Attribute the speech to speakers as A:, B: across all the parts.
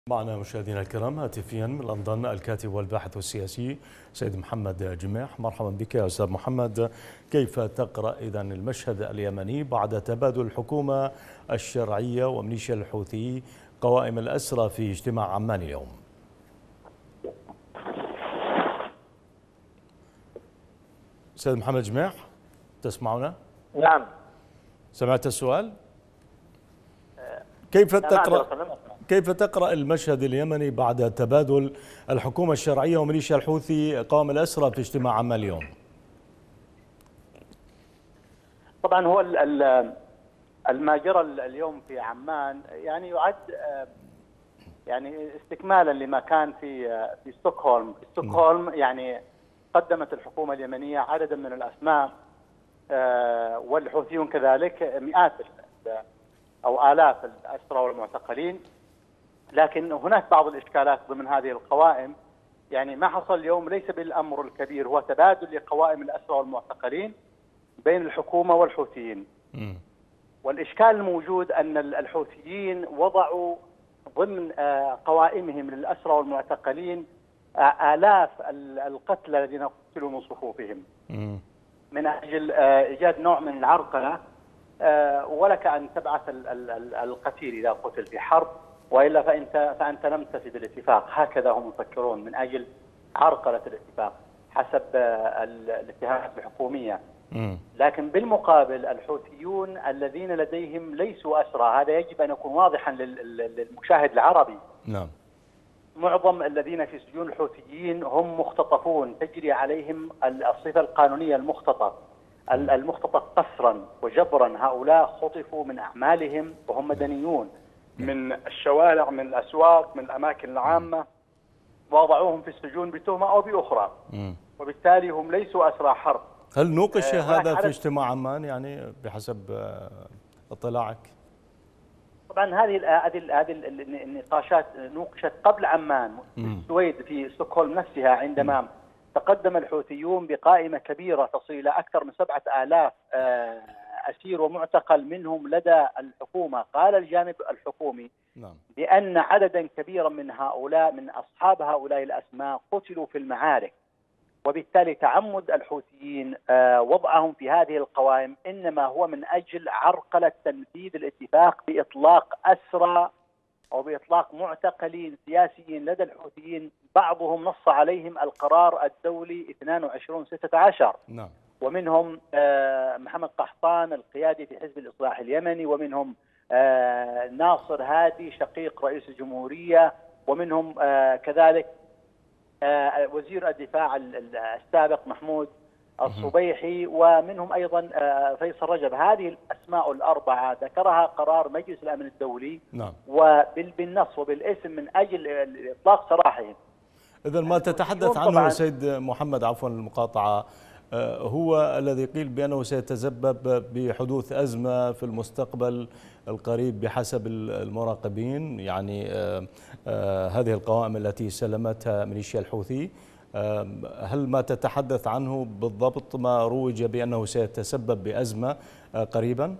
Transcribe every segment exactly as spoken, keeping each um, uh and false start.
A: معنا مشاهدينا الكرام هاتفيا من لندن الكاتب والباحث السياسي سيد محمد جماح. مرحبا بك يا أستاذ محمد. كيف تقرأ إذن المشهد اليمني بعد تبادل الحكومة الشرعية وميليشيا الحوثي قوائم الأسرى في اجتماع عمان اليوم؟ سيد محمد جماح، تسمعنا؟
B: نعم.
A: سمعت السؤال؟ كيف تقرأ كيف تقرأ المشهد اليمني بعد تبادل الحكومة الشرعية وميليشيا الحوثي قوام الأسرى في اجتماع عمان اليوم؟
B: طبعا هو ما جرى اليوم في عمان يعني يعد يعني استكمالا لما كان في في ستوكهولم. في ستوكهولم يعني قدمت الحكومة اليمنية عددا من الأسماء والحوثيون كذلك مئات أو آلاف الأسرى والمعتقلين، لكن هناك بعض الإشكالات ضمن هذه القوائم. يعني ما حصل اليوم ليس بالأمر الكبير، هو تبادل لقوائم الأسرى والمعتقلين بين الحكومة والحوثيين. م. والإشكال الموجود أن الحوثيين وضعوا ضمن قوائمهم للأسرى والمعتقلين آلاف القتلى الذين قتلوا من صفوفهم م. من أجل إيجاد نوع من العرقلة. ولك أن تبعث القتيل إذا قتل في حرب، وإلا فأنت فأنت لم تفد الاتفاق. هكذا هم يفكرون من أجل عرقلة الاتفاق حسب الاتهامات الحكومية. لكن بالمقابل الحوثيون الذين لديهم ليسوا أسرى، هذا يجب أن يكون واضحا للمشاهد العربي. نعم. معظم الذين في سجون الحوثيين هم مختطفون، تجري عليهم الصفة القانونية المختطف. المختطف قسرا وجبرا، هؤلاء خطفوا من أعمالهم وهم مدنيون، من الشوارع، من الأسواق، من الأماكن العامة، ووضعوهم في السجون بتهمة أو بأخرى، وبالتالي هم ليسوا أسرى حرب.
A: هل نوقش آه هذا في اجتماع عمان يعني بحسب اطلاعك؟
B: طبعا هذه هذه هذه النقاشات نوقشت قبل عمان في السويد في ستوكهولم نفسها، عندما م. تقدم الحوثيون بقائمة كبيرة تصل إلى أكثر من سبعة آلاف أسير ومعتقل منهم لدى الحكومة. قال الجانب الحكومي نعم. بأن عددا كبيرا من هؤلاء من أصحاب هؤلاء الأسماء قتلوا في المعارك، وبالتالي تعمد الحوثيين وضعهم في هذه القوائم إنما هو من أجل عرقلة تنفيذ الاتفاق بإطلاق أسرى أو بإطلاق معتقلين سياسيين لدى الحوثيين. بعضهم نص عليهم القرار الدولي اثنين وعشرين ستة عشر نعم. ومنهم محمد قحطان القيادي في حزب الإصلاح اليمني، ومنهم ناصر هادي شقيق رئيس الجمهورية، ومنهم كذلك وزير الدفاع السابق محمود الصبيحي، ومنهم أيضا فيصل رجب. هذه الأسماء الأربعة ذكرها قرار مجلس الأمن الدولي نعم. وبالنص وبالاسم من أجل إطلاق سراحهم.
A: إذن ما تتحدث عنه سيد محمد، عفوا المقاطعة، هو الذي قيل بأنه سيتسبب بحدوث أزمة في المستقبل القريب بحسب المراقبين، يعني هذه القوائم التي سلمتها ميليشيا الحوثي. هل ما تتحدث عنه بالضبط ما روج بأنه سيتسبب بأزمة قريبا؟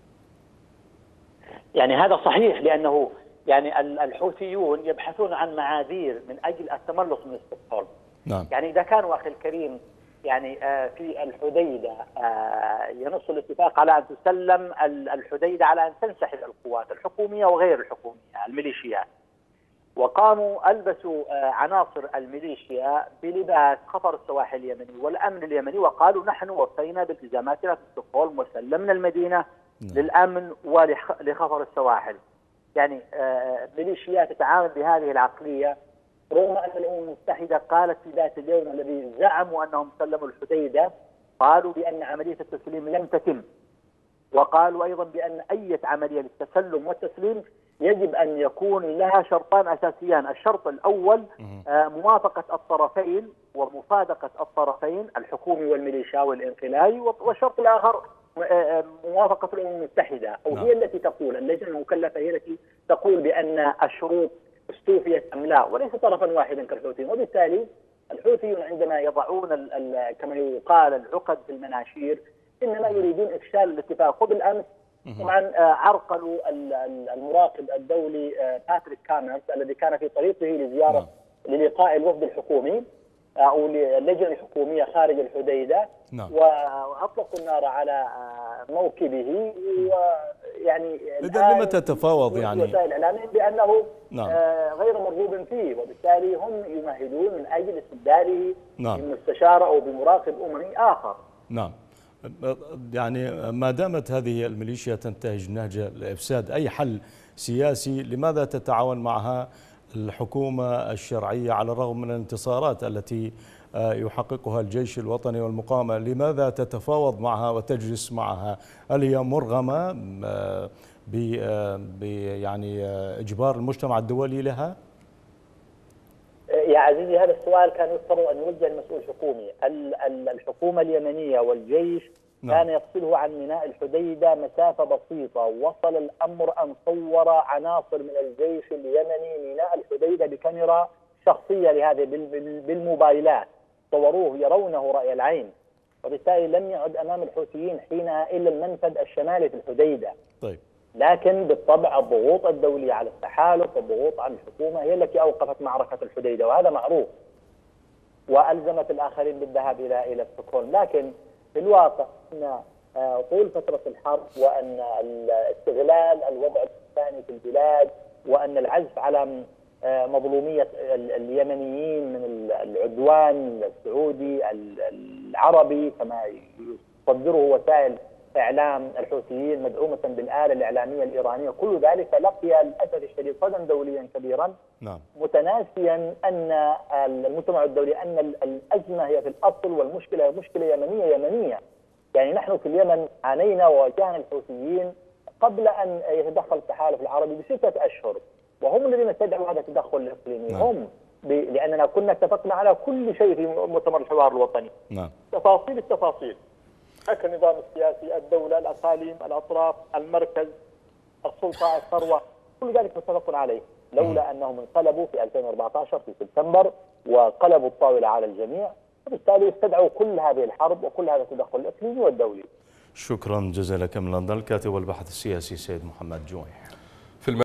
B: يعني هذا صحيح، لأنه يعني الحوثيون يبحثون عن معاذير من أجل التملص من ستوكهولم. نعم. يعني إذا كانوا أخي الكريم يعني في الحديدة ينص الاتفاق على أن تسلم الحديدة، على أن تنسحب القوات الحكومية وغير الحكومية الميليشيات، وقاموا ألبسوا عناصر الميليشيا بلباس خطر السواحل اليمني والأمن اليمني، وقالوا نحن وفينا بالتزاماتنا في ستوكهولم وسلمنا المدينة للأمن ولخطر السواحل. يعني ميليشيات تتعامل بهذه العقلية، رغم أن الأمم المتحدة قالت في ذات اليوم الذي زعموا أنهم سلموا الحديدة، قالوا بأن عملية التسليم لم تتم، وقالوا أيضا بأن أي عملية للتسلم والتسليم يجب أن يكون لها شرطان أساسيان. الشرط الأول موافقة الطرفين ومصادقة الطرفين الحكومي والميليشيا والانقلابي، والشرط الآخر موافقة الأمم المتحدة، أو هي التي تقول، اللجنة المكلفة هي التي تقول بأن الشروط استوفيت أم لا، وليس طرفا واحدا كالحوثيين. وبالتالي الحوثيون عندما يضعون ال ال كما يقال العقد في المناشير إنما يريدون إفشال الاتفاق. وبالأمس
C: طبعا عرقلوا المراقب الدولي باتريك كاميرز الذي كان في طريقه لزيارة نعم. للقاء الوفد الحكومي أو اللجنة الحكومية خارج الحديدة نعم. وأطلقوا النار على موكبه. ويعني
A: إذا لم تتفاوض يعني
C: وسائل الإعلام بأنه نعم. غير مرغوب فيه، وبالتالي هم يمهدون من أجل استبداله نعم. بمستشار أو بمراقب أممي آخر.
A: نعم. يعني ما دامت هذه الميليشيا تنتهج نهج الإفساد أي حل سياسي، لماذا تتعاون معها الحكومة الشرعية على الرغم من الانتصارات التي يحققها الجيش الوطني والمقاومة؟ لماذا تتفاوض معها وتجلس معها؟ هل هي مرغمة ب يعني إجبار المجتمع الدولي لها؟
C: يا عزيزي هذا السؤال كان يفترض أن يوجه المسؤول الحكومي. الحكومة اليمنية والجيش نعم. كان يفصله عن ميناء الحديدة مسافة بسيطة. وصل الأمر أن صور عناصر من الجيش اليمني ميناء الحديدة بكاميرا شخصية لهذه بالموبايلات، صوروه يرونه رأي العين، وبالتالي لم يعد أمام الحوثيين حينها إلا المنفذ الشمالي في الحديدة.
A: طيب.
C: لكن بالطبع الضغوط الدولية على التحالف والضغوط على الحكومة هي التي أوقفت معركة الحديدة، وهذا معروف، وألزمت الآخرين بالذهاب إلى إلى ستوكهولم. لكن في الواقع أن طول فترة الحرب وأن استغلال الوضع الثاني في البلاد وأن العزف على مظلومية اليمنيين من العدوان السعودي العربي كما يصدره وسائل إعلام الحوثيين مدعومة بالآلة الإعلامية الإيرانية، كل ذلك لقي للأسف الشديد صدى دوليا كبيرا نعم. متناسيا أن المجتمع الدولي أن الأزمة هي في الأصل والمشكلة هي مشكلة يمنية يمنية. يعني نحن في اليمن عانينا وواجهنا الحوثيين قبل أن يتدخل التحالف العربي بستة أشهر، وهم الذين استدعوا هذا التدخل الإقليمي نعم. هم لأننا كنا اتفقنا على كل شيء في مؤتمر الحوار الوطني نعم. تفاصيل التفاصيل، النظام السياسي، الدولة، الأقاليم، الأطراف، المركز، السلطة، الثروة، كل ذلك متفق عليه. لولا أنهم انقلبوا في ألفين وأربعة عشر في سبتمبر وقلبوا الطاولة على الجميع، وبالتالي استدعوا كل هذه الحرب وكل هذا التدخل الإقليمي والدولي.
A: شكرا جزيلا لك من لندن الكاتب والباحث السياسي سيد محمد جويح.